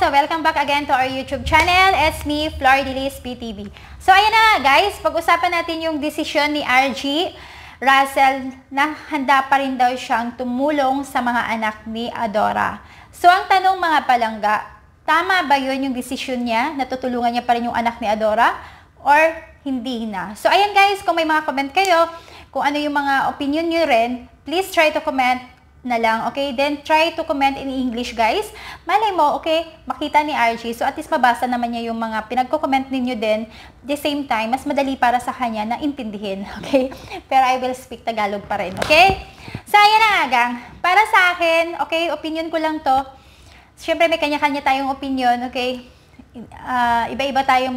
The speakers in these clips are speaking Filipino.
So welcome back again to our YouTube channel. It's me, Flor Dilis PTV. So ayan na guys, pag-usapan natin yung desisyon ni RG Russell na handa pa rin daw siyang tumulong sa mga anak ni Adora. So ang tanong mga palangga, tama ba yun yung desisyon niya na tutulungan niya pa rin yung anak ni Adora or hindi na? So ayan guys, kung may mga comment kayo, kung ano yung mga opinion nyo rin, please try to comment na lang, okay? Then, try to comment in English, guys. Malay mo, okay, makita ni RG. So, at least mabasa naman niya yung mga pinagko-comment ninyo din. The same time, mas madali para sa kanya na intindihin, okay? Pero I will speak Tagalog pa rin, okay? So, ayan na nga, gang. Para sa akin, okay, opinion ko lang to. Siyempre, may kanya-kanya tayong opinion, okay? Iba-iba tayong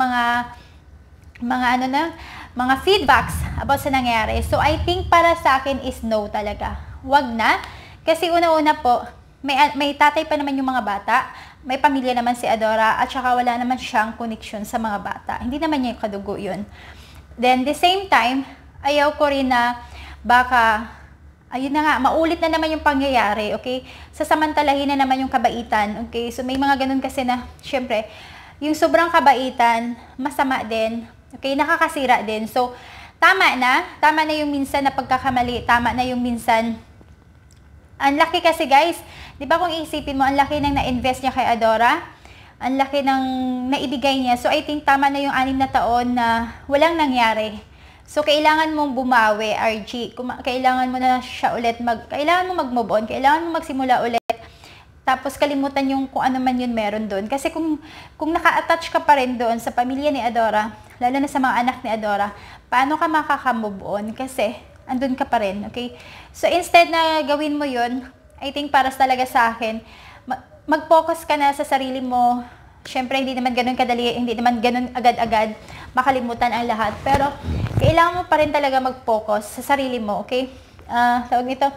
mga feedbacks about sa nangyari. So, I think para sa akin is no talaga. Wag na. Kasi una-una po, may tatay pa naman yung mga bata, may pamilya naman si Adora, at saka wala naman siyang connection sa mga bata. Hindi naman niya yung kadugo yun. Then, the same time, ayaw ko rin na baka, ayun na nga, maulit na naman yung pangyayari, okay? Sasamantalahin na naman yung kabaitan, okay? So, may mga ganun kasi na, syempre, yung sobrang kabaitan, masama din, okay? Nakakasira din. So, tama na yung minsan na pagkakamali, tama na yung minsan. Ang laki kasi guys, di ba kung isipin mo, ang laki ng na-invest niya kay Adora, ang laki ng naibigay niya. So I think tama na yung 6 na taon na walang nangyari. So kailangan mong bumawi, RG. Kailangan mo na siya ulit, kailangan mo mag-move on, kailangan mo magsimula ulit. Tapos kalimutan yung kung ano man yun meron doon. Kasi kung naka-attach ka pa rin doon sa pamilya ni Adora, lalo na sa mga anak ni Adora, paano ka makaka-move on? Kasi andun ka pa rin, okay? So, instead na gawin mo yun, I think para talaga sa akin, mag-focus ka na sa sarili mo. Siyempre, hindi naman ganun kadali, hindi naman ganun agad-agad makalimutan ang lahat. Pero, kailangan mo pa rin talaga mag-focus sa sarili mo, okay? Tawag nito,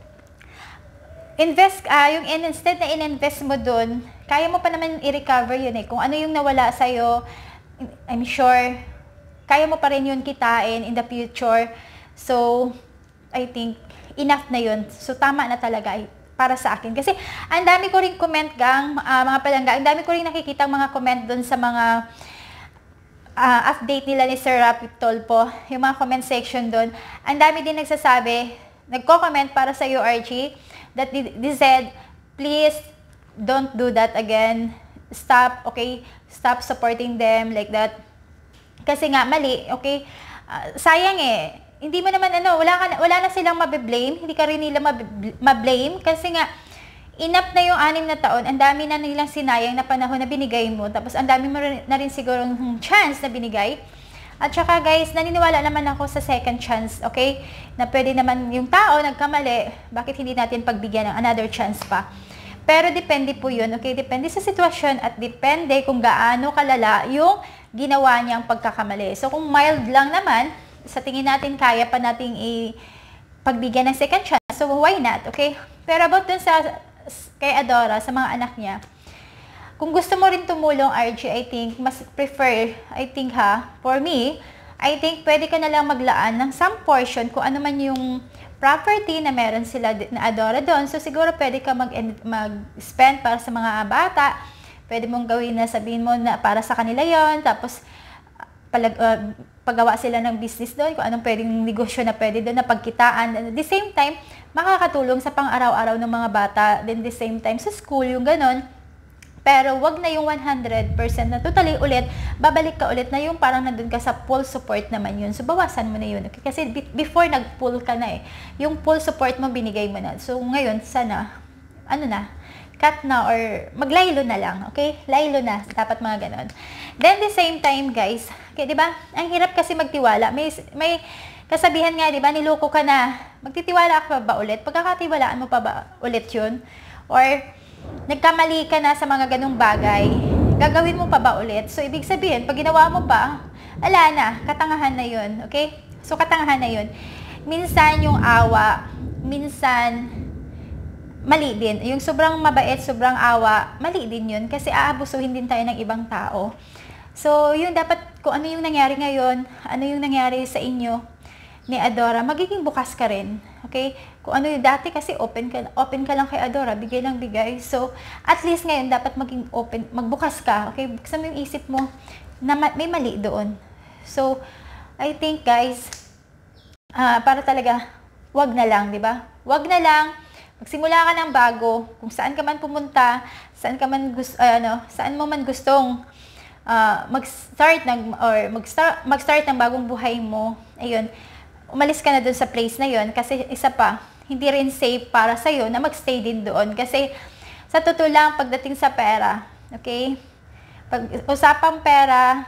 instead na in-invest mo dun, kaya mo pa naman i-recover yun eh. Kung ano yung nawala sa'yo, I'm sure, kaya mo pa rin yun kitain in the future. So, I think, enough na yun. So, tama na talaga para sa akin. Kasi, ang dami ko rin comment, gang, mga palangga, ang dami ko rin nakikita mga comment dun sa mga update nila ni Sir Rapid Tolpo, yung mga comment section dun. Ang dami din nagsasabi, nagko-comment para sa iyo, RG, that they said, please, don't do that again. Stop, okay? Stop supporting them like that. Kasi nga, mali, okay? Sayang eh. Hindi mo naman wala na silang mabe-blame, hindi ka rin nila ma-blame kasi nga enough na yung 6 na taon, ang dami na nilang sinayang na panahon na binigay mo, tapos ang dami mo na rin siguro chance na binigay. At saka guys, naniniwala naman ako sa second chance, okay? Na pwede naman yung tao nagkamali, bakit hindi natin pagbigyan ng another chance pa? Pero depende po yun, okay? Depende sa sitwasyon at depende kung gaano kalala yung ginawa niyang pagkakamali. So kung mild lang naman, sa tingin natin, kaya pa nating pagbigyan ng second chance. So, why not? Okay? Pero about dun kay Adora, sa mga anak niya, kung gusto mo rin tumulong, RG, I think, mas prefer, for me, I think, pwede ka na lang maglaan ng some portion kung ano man yung property na meron sila na Adora doon. So, siguro pwede ka mag-spend para sa mga bata. Pwede mong gawin na sabihin mo na para sa kanila yon, tapos, paggawa sila ng business doon, kung anong pwedeng negosyo na pwede doon na pagkitaan. And at the same time, makakatulong sa pang-araw-araw ng mga bata. Then the same time sa school, yung ganon. Pero wag na yung 100% na totally ulit, babalik ka ulit na yung parang nandun ka sa full support naman yun. So, bawasan mo na yun. Okay? Kasi before nag-full ka na eh. Yung full support mo, binigay mo na. So, ngayon, sana, cut na or maglaylo na lang, okay? Laylo na, dapat mga ganon. Then, the same time, guys, okay, di ba? Ang hirap kasi magtiwala. May kasabihan nga, di ba? Niloko ka na. Magtitiwala ka ba ulit? Pagkakatiwalaan mo pa ba ulit yun? Or, nagkamali ka na sa mga ganong bagay, gagawin mo pa ba ulit? So, ibig sabihin, pag ginawa mo pa, ala na, katangahan na yun, okay? So, katangahan na yun. Minsan yung awa, minsan mali din. Yung sobrang mabait, sobrang awa, mali din yun. Kasi aabusuhin din tayo ng ibang tao. So, yun dapat, kung ano yung nangyari ngayon, ano yung nangyari sa inyo ni Adora, magiging bukas ka rin. Okay? Kung ano yung dati kasi open ka lang kay Adora, bigay lang bigay. So, at least ngayon dapat maging open, magbukas ka. Okay? Buksan mo yung isip mo na may mali doon. So, I think guys, para talaga, wag na lang, di ba? Wag na lang, magsimula ka ng bago, kung saan ka man pumunta, saan mo man gustong mag-start ng bagong buhay mo. Ayun, umalis ka na doon sa place na yon kasi isa pa, hindi rin safe para sa'yo na magstay din doon. Kasi sa totoo lang, pagdating sa pera, okay? Pag usapang pera,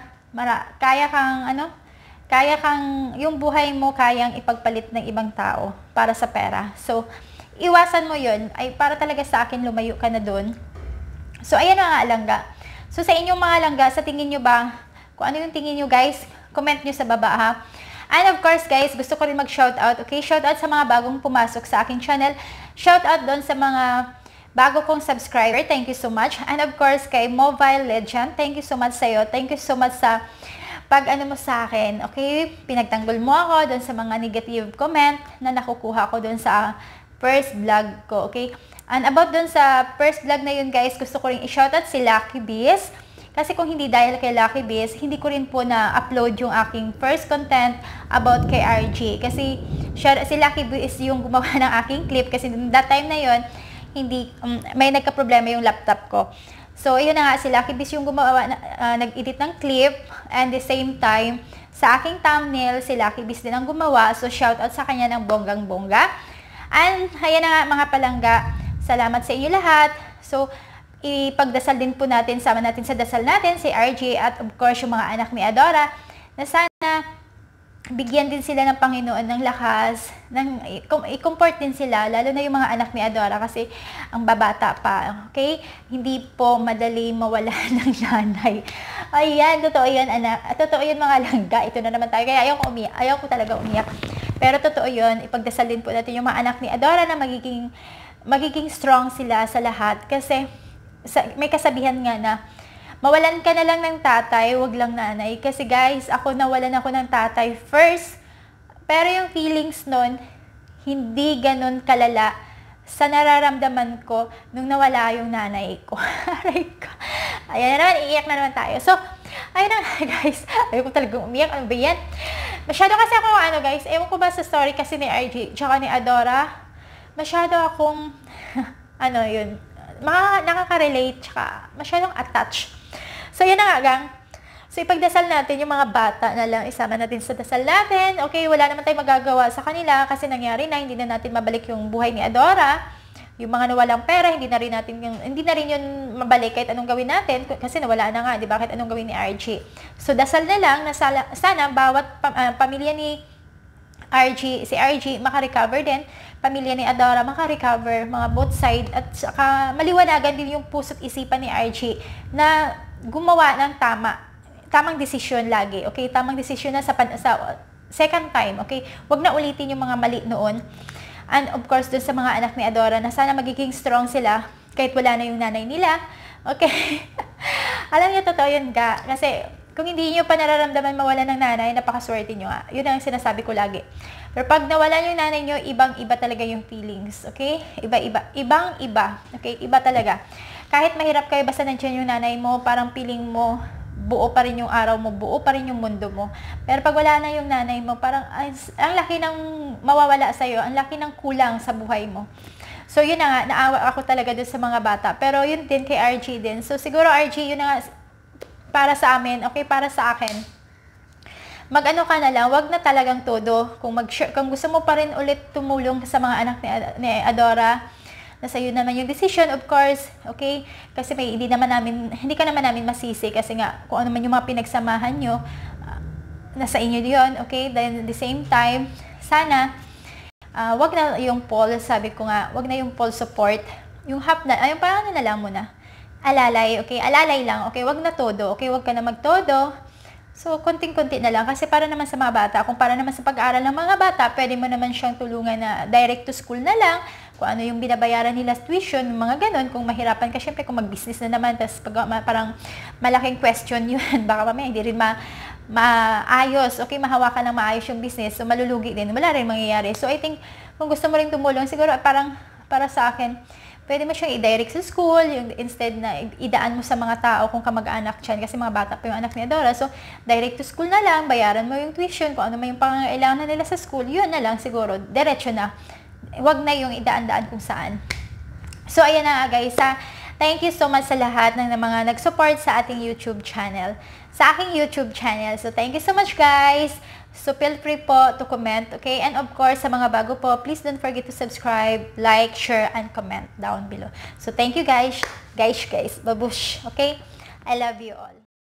kaya kang, yung buhay mo kayang ipagpalit ng ibang tao para sa pera. So, iwasan mo yun, ay para talaga sa akin lumayo ka na doon. So, ayan mga alangga. So, sa inyong mga alangga, sa tingin nyo ba, kung ano yung tingin nyo guys, comment nyo sa baba ha. And of course guys, gusto ko rin mag-shoutout, okay? Shoutout sa mga bagong pumasok sa aking channel. Shoutout doon sa mga bago kong subscriber, thank you so much. And of course, kay Mobile Legend, thank you so much sa'yo. Thank you so much sa pag-ano mo sa akin, okay? Pinagtanggol mo ako doon sa mga negative comment na nakukuha ko doon sa first vlog ko, okay? And about doon sa first vlog na yun, guys, gusto ko rin i-shoutout si Lucky Bees. Kasi kung hindi dahil kay Lucky Bees, hindi ko rin po na-upload yung aking first content about kay RG. Kasi si Lucky Bees yung gumawa ng aking clip. Kasi that time na yun, may nagka-problema yung laptop ko. So, yun na nga, si Lucky Bees yung gumawa, nag-edit ng clip, and the same time, sa aking thumbnail, si Lucky Bees din ang gumawa. So, shoutout sa kanya ng bonggang-bongga. And, ayan na nga mga palangga, salamat sa inyo lahat. So, ipagdasal din po natin, sama natin sa dasal natin, si RJ at of course, yung mga anak ni Adora, na sana bigyan din sila ng Panginoon ng lakas, i-comfort din sila, lalo na yung mga anak ni Adora kasi ang babata pa, okay? Hindi po madali mawala ng nanay. Ayan, totoo yan, anak. Totoo yan mga langga. Ito na naman tayo. Kaya ayaw ko talaga umiyak. Pero totoo yun, ipagdasal din po natin yung mga anak ni Adora na magiging strong sila sa lahat. Kasi may kasabihan nga na, mawalan ka na lang ng tatay, wag lang nanay. Kasi guys, nawalan ako ng tatay first. Pero yung feelings nun, hindi ganun kalala sa nararamdaman ko nung nawala yung nanay ko. Ayan na naman, iiyak na naman tayo. So, ayun na guys. Ayaw ko talagang umiyak. Ano ba yan? Masyado kasi ako, guys, ewan ko ba sa story kasi ni RG, tsaka ni Adora, masyado akong, nakaka-relate, tsaka masyadong attached. So, yun na nga, gang. So, ipagdasal natin yung mga bata na lang, isama natin sa dasal natin. Okay, wala naman tayong magagawa sa kanila kasi nangyari na, hindi na natin mabalik yung buhay ni Adora. Yung mga nawalang pera, hindi na rin yun mabalik kahit anong gawin natin kasi nawala na nga, di ba? Kahit anong gawin ni RG. So, dasal na lang na sana bawat pamilya ni RG, si RG makarecover din, pamilya ni Adora makarecover, mga both side, at saka maliwanagan din yung puso't isipan ni RG na gumawa ng tamang desisyon lagi, okay? Tamang desisyon na sa second time, okay? Huwag na ulitin yung mga mali noon. And of course, dun sa mga anak ni Adora na sana magiging strong sila kahit wala na yung nanay nila, okay? Alam niyo, totoo yun ka. Kasi kung hindi nyo pa nararamdaman mawala ng nanay, napakaswerte nyo nga. Yun ang sinasabi ko lagi. Pero pag nawala yung nanay nyo, ibang-iba talaga yung feelings, okay? Ibang-iba, okay? Iba talaga. Kahit mahirap kayo, basta nandiyan yung nanay mo, parang feeling mo, buo pa rin yung araw mo, buo pa rin yung mundo mo. Pero pag wala na yung nanay mo, parang ang laki ng mawawala sa'yo, ang laki ng kulang sa buhay mo. So, yun na nga, naawa ako talaga dun sa mga bata. Pero yun din kay RG din. So, siguro RG, yun na nga, para sa amin, okay, para sa akin, mag-ano ka na lang, wag na talagang todo. Kung gusto mo pa rin ulit tumulong sa mga anak ni Adora, nasa iyo naman yung decision, of course, okay? Kasi hindi ka naman namin masisi kasi nga, kung ano man yung mga pinagsamahan nyo, nasa inyo yun, okay? Then, at the same time, sana, wag na yung poll, sabi ko nga, wag na yung poll support, yung ayun, parang na lang muna, alalay, okay? Alalay lang, okay? Wag na todo, okay? Wag ka na magtodo. So, konting-konti na lang. Kasi para naman sa mga bata, kung para naman sa pag-aaral ng mga bata, pwede mo naman siyang tulungan na direct to school na lang. Kung ano yung binabayaran nila tuition, mga ganun. Kung mahirapan ka, syempre kung mag-business na naman, tapos parang malaking question yun. Baka mamaya hindi rin maayos, okay, mahawakan ng maayos yung business, so malulugi din, wala rin mangyayari. So I think, kung gusto mo rin tumulong, siguro parang para sa akin, pwede mo siyang i-direct sa school, yung instead na idaan mo sa mga tao kung kamag-anak dyan, kasi mga bata pa yung anak ni Adora. So, direct to school na lang, bayaran mo yung tuition, kung ano man yung pangangailangan nila sa school, yun na lang siguro, diretso na. Huwag na yung idaan-daan kung saan. So, ayan na guys, thank you so much sa lahat ng mga nag-support sa ating YouTube channel. Sa aking YouTube channel. So, thank you so much guys. So, feel free po to comment, okay? And of course, sa mga bago po, please don't forget to subscribe, like, share, and comment down below. So, thank you guys. Babush, okay? I love you all.